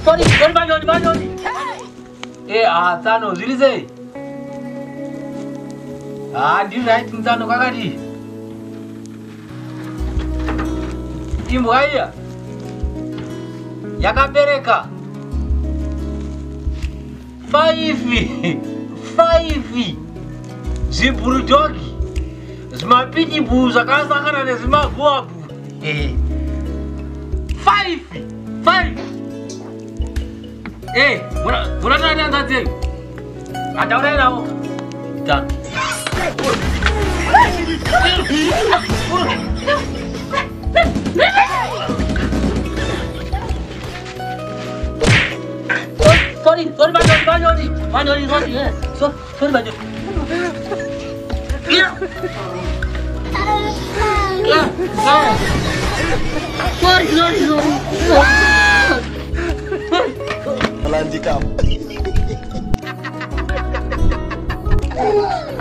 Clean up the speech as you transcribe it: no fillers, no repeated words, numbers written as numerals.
Sorry, Manyoni. Tano, zilize. Ndi right mtano kakati. Imbo haya. Yakabereka. 5 ziburudogi. Zimapiti bu zakasakana nezimagwabu. 5. Muna nani angaze? Adaura nao. Ta. Sorry, Manyoni, sorry. Sorry, Manyoni. Sorry. Lanjut kamu.